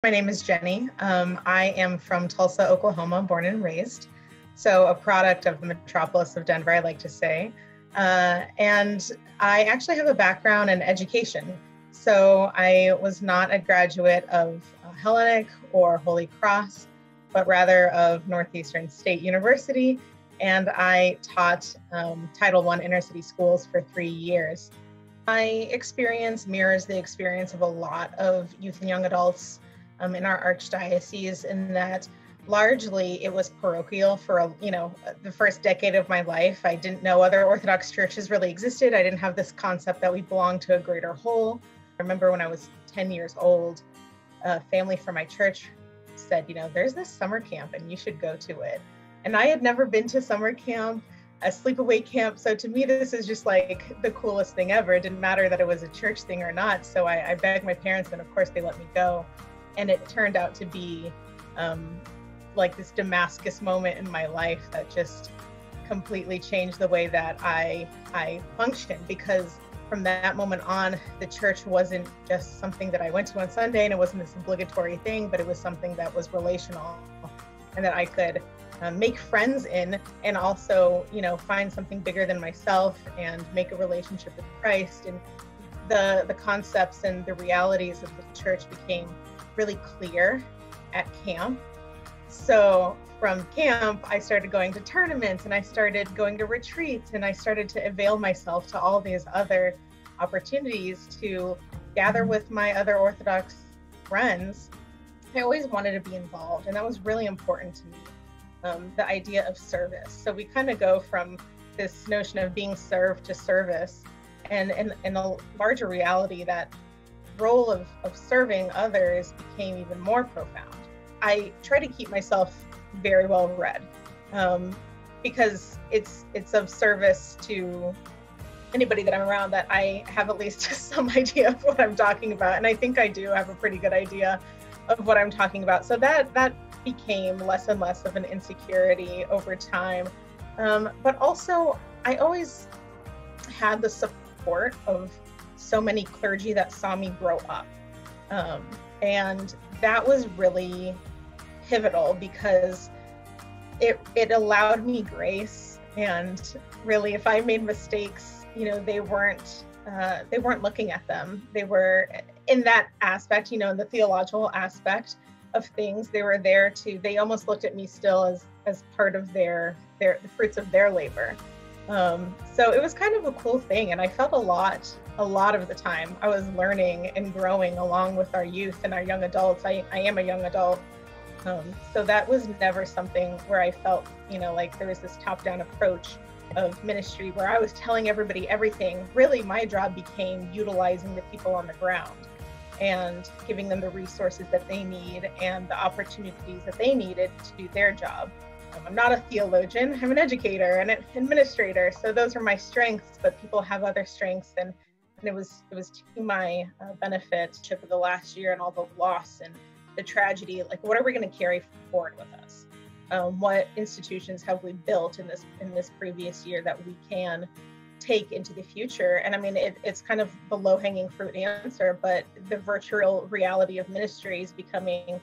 My name is Jenny. I am from Tulsa, Oklahoma, born and raised. So a product of the Metropolis of Denver, I like to say. And I actually have a background in education. So I was not a graduate of Hellenic or Holy Cross, but rather of Northeastern State University. And I taught Title I inner city schools for 3 years. My experience mirrors the experience of a lot of youth and young adults in our archdiocese, in that largely it was parochial for the first decade of my life. I didn't know other Orthodox churches really existed. I didn't have this concept that we belonged to a greater whole. I remember when I was 10 years old, a family from my church said, there's this summer camp and you should go to it. And I had never been to summer camp, a sleepaway camp. So to me, this is just like the coolest thing ever. It didn't matter that it was a church thing or not. So I begged my parents, and of course they let me go. And it turned out to be like this Damascus moment in my life that just completely changed the way that I functioned, because from that moment on, the church wasn't just something that I went to on Sunday, and it wasn't this obligatory thing, but it was something that was relational and that I could make friends in, and also, find something bigger than myself and make a relationship with Christ. And the concepts and the realities of the church became really clear at camp. So from camp, I started going to tournaments, and I started going to retreats, and I started to avail myself to all these other opportunities to gather with my other Orthodox friends. I always wanted to be involved, and that was really important to me, the idea of service. So we kind of go from this notion of being served to service, and in a larger reality, that role of serving others became even more profound. I try to keep myself very well read, because it's of service to anybody that I'm around that I have at least some idea of what I'm talking about. And I think I do have a pretty good idea of what I'm talking about. So that became less and less of an insecurity over time. But also, I always had the support of so many clergy that saw me grow up. And that was really pivotal, because it allowed me grace. And really, if I made mistakes, they weren't looking at them. They were, in that aspect, in the theological aspect of things, they were there they almost looked at me still as part of the fruits of their labor. So it was kind of a cool thing. And I felt a lot of the time I was learning and growing along with our youth and our young adults. I am a young adult. So that was never something where I felt, like there was this top-down approach of ministry where I was telling everybody everything. Really, my job became utilizing the people on the ground and giving them the resources that they need and the opportunities that they needed to do their job. I'm not a theologian, I'm an educator and an administrator. So those are my strengths, but people have other strengths. And it was to my benefit of the last year, and all the loss and the tragedy. Like, what are we going to carry forward with us? What institutions have we built in this previous year that we can take into the future? And I mean, it's kind of the low-hanging fruit answer, but the virtual reality of ministry is becoming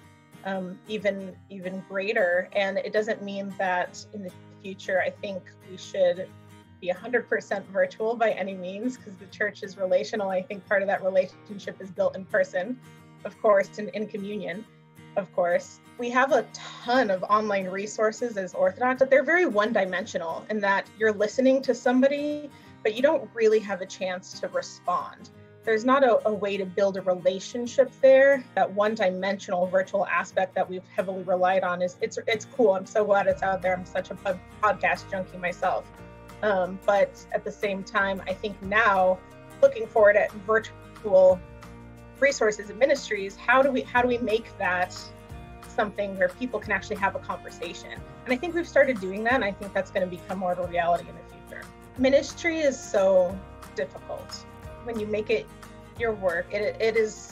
even greater. And it doesn't mean that in the future, I think we should be 100% virtual by any means, because the church is relational. I think part of that relationship is built in person, of course, and in communion, of course. We have a ton of online resources as Orthodox, but they're very one-dimensional in that you're listening to somebody, but you don't really have a chance to respond. There's not a way to build a relationship there. That one-dimensional virtual aspect that we've heavily relied on it's cool. I'm so glad it's out there. I'm such a podcast junkie myself. But at the same time, I think now, looking forward at virtual resources and ministries, how do we make that something where people can actually have a conversation? And I think we've started doing that, and I think that's going to become more of a reality in the future. Ministry is so difficult. When you make it your work, it is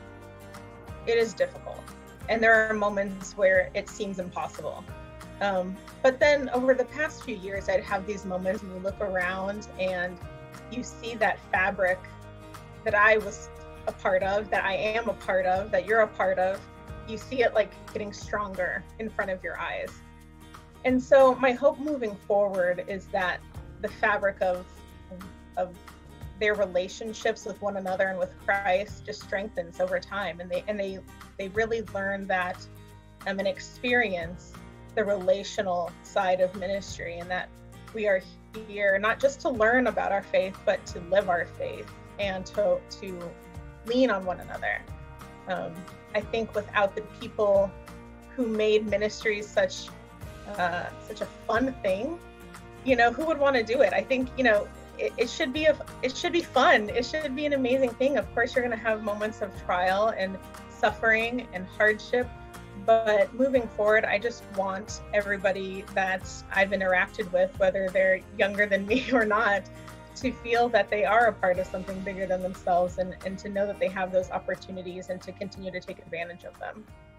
difficult. And there are moments where it seems impossible. But then over the past few years, I'd have these moments when you look around and you see that fabric that I was a part of, that I am a part of, that you're a part of, you see it like getting stronger in front of your eyes. And so my hope moving forward is that the fabric of their relationships with one another and with Christ just strengthens over time, and they really learn that and experience the relational side of ministry, and that we are here not just to learn about our faith, but to live our faith and to lean on one another. I think without the people who made ministries such a fun thing, who would want to do it? I think, it should be fun. It should be an amazing thing. Of course, you're going to have moments of trial and suffering and hardship, but moving forward, I just want everybody that I've interacted with, whether they're younger than me or not, to feel that they are a part of something bigger than themselves, and to know that they have those opportunities and to continue to take advantage of them.